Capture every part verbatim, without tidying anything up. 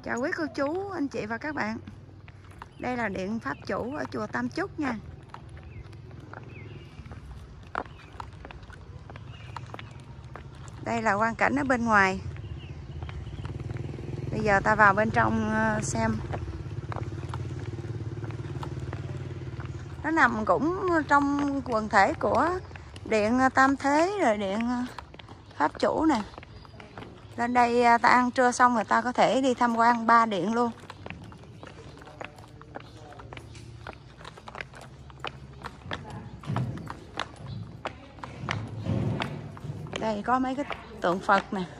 Chào quý cô chú, anh chị và các bạn. Đây là điện Pháp Chủ ở chùa Tam Chúc nha. Đây là quang cảnh ở bên ngoài. Bây giờ ta vào bên trong xem. Nó nằm cũng trong quần thể của điện Tam Thế rồi điện Pháp Chủ nè. Lên đây ta ăn trưa xong rồi ta có thể đi tham quan ba điện luôn. Đây có mấy cái tượng Phật nè.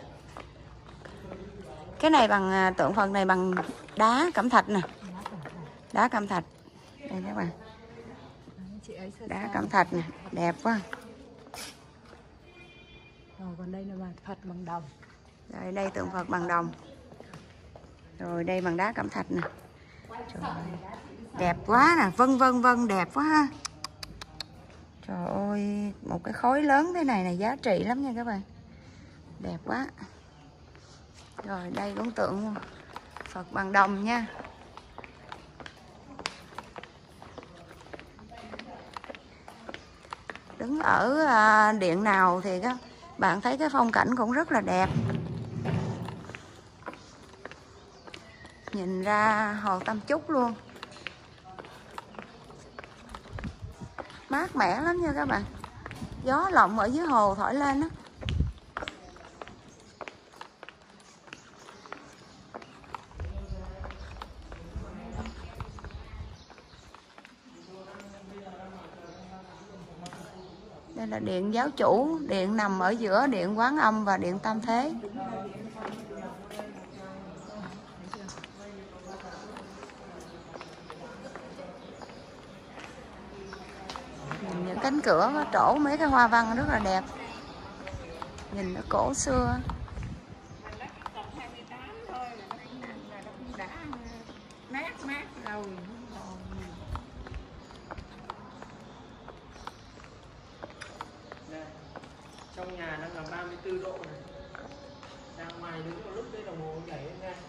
Cái này bằng tượng Phật này bằng đá cẩm thạch nè. Đá cẩm thạch. Đây các bạn. Đá cẩm thạch nè, đẹp quá. Rồi còn đây là Phật bằng đồng. Rồi đây tượng Phật bằng đồng. Rồi đây bằng đá cẩm thạch nè. Trời, đẹp quá nè, vân vân vân đẹp quá ha. Trời ơi, một cái khối lớn thế này này giá trị lắm nha các bạn. Đẹp quá. Rồi đây cũng tượng Phật bằng đồng nha. Đứng ở điện nào thì các bạn thấy cái phong cảnh cũng rất là đẹp. Nhìn ra hồ Tam Chúc luôn. Mát mẻ lắm nha các bạn. Gió lộng ở dưới hồ thổi lên đó. Đây là điện Giáo Chủ, điện nằm ở giữa điện Quán Âm và điện Tam Thế. Nhìn những cánh cửa có trổ mấy cái hoa văn rất là đẹp. Nhìn nó cổ xưa. Trong nhà đang là ba mươi tư độ này. Ra ngoài đứng một lúc đấy đồng hồ nhảy lên ngay.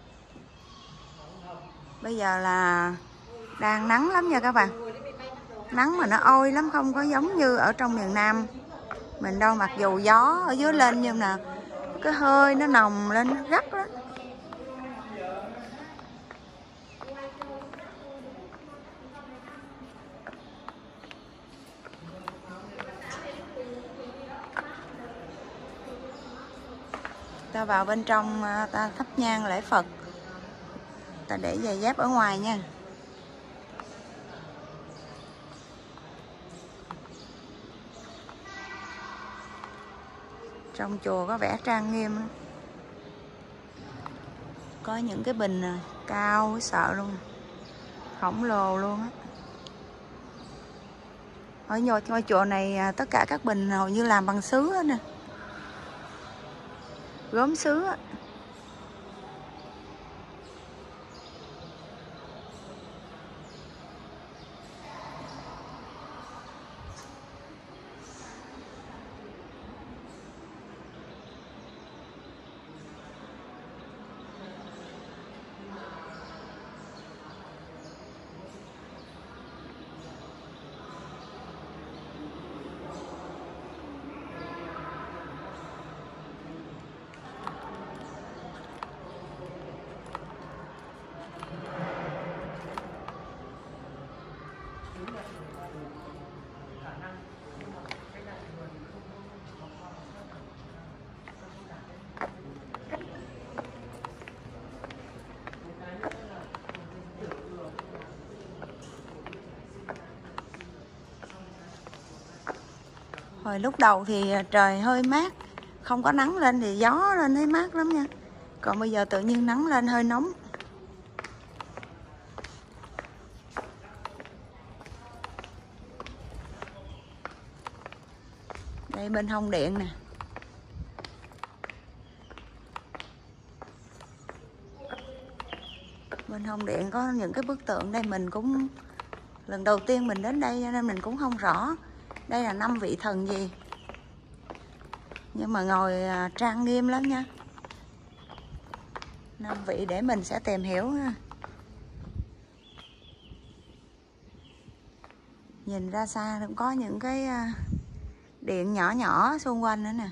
Bây giờ là đang nắng lắm nha các bạn. Nắng mà nó oi lắm, không có giống như ở trong miền Nam mình đâu, mặc dù gió ở dưới lên nhưng mà cái hơi nó nồng lên, nó gắt đó. Ta vào bên trong ta thắp nhang lễ Phật. Ta để giày dép ở ngoài nha. Trong chùa có vẻ trang nghiêm. Có những cái bình cao sợ luôn. Khổng lồ luôn á. Ở ngôi, ngôi chùa này tất cả các bình hầu như làm bằng sứ hết nè. Gốm sứ á. Hồi lúc đầu thì trời hơi mát, không có nắng lên thì gió lên thấy mát lắm nha. Còn bây giờ tự nhiên nắng lên hơi nóng. Đây bên hông điện nè. Bên hông điện có những cái bức tượng đây mình cũng lần đầu tiên mình đến đây nên mình cũng không rõ đây là năm vị thần gì. Nhưng mà ngồi trang nghiêm lắm nha. năm vị để mình sẽ tìm hiểu ha. Nhìn ra xa cũng có những cái điện nhỏ nhỏ xung quanh nữa nè.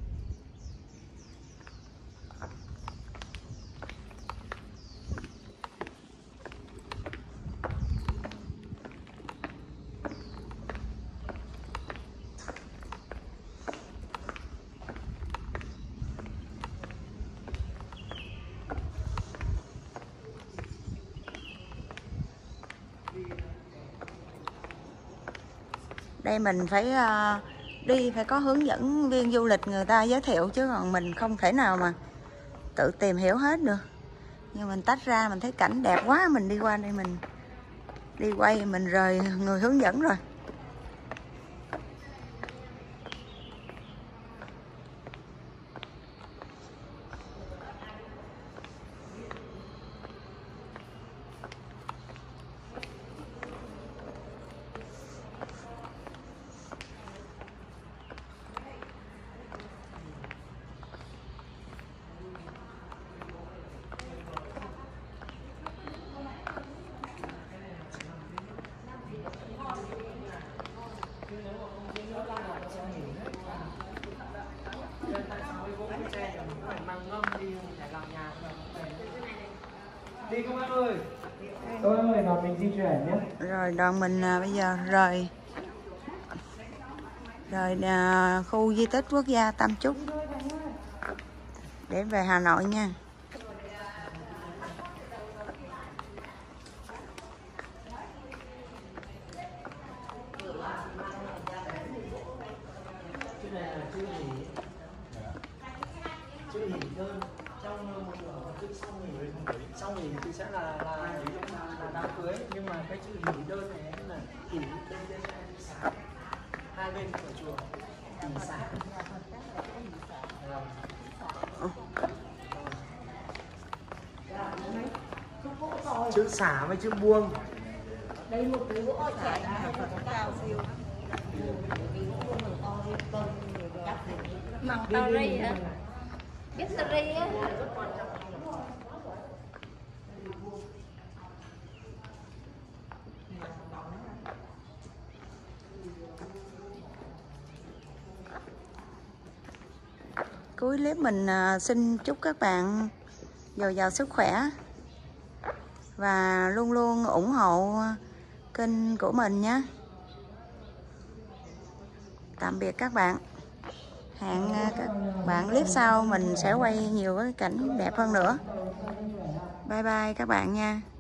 Đây mình phải uh, đi phải có hướng dẫn viên du lịch người ta giới thiệu, chứ còn mình không thể nào mà tự tìm hiểu hết được. Nhưng mình tách ra mình thấy cảnh đẹp quá, mình đi qua đây mình đi quay mình rời người hướng dẫn rồi. Đi các bác ơi. Các bác ơi, đoàn mình di chuyển nhé. Rồi đoàn mình à, bây giờ rời rời à, khu di tích quốc gia Tam Trúc để về Hà Nội nha. Cái này là chưa nghỉ. Chưa nghỉ đơn. Trong một nửa sau nghỉ sau nghỉ thì sẽ là là là đám cưới, nhưng mà cái chữ nghỉ đơn này là nghỉ đây đây là hai bên của chùa nghỉ xả. Chữ xả với chữ buông. Đây một cái gỗ trẻ cao siêu. Măng tơ ri hả? Biết tơ ri á. Cuối clip mình xin chúc các bạn dồi dào sức khỏe và luôn luôn ủng hộ kênh của mình nhé. Tạm biệt các bạn. Hẹn các bạn clip sau mình sẽ quay nhiều cái cảnh đẹp hơn nữa. Bye bye các bạn nha.